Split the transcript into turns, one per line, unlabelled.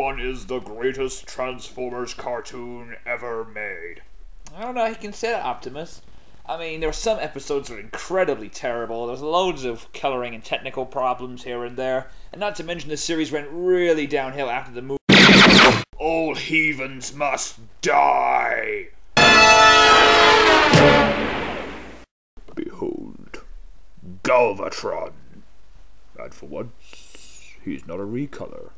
one is the greatest Transformers cartoon ever made.
I don't know how you can say that, Optimus. I mean, there were some episodes that were incredibly terrible. There was loads of colouring and technical problems here and there. And not to mention the series went really downhill after the movie.
All heathens must die! Behold, Galvatron. And for once, he's not a recolor.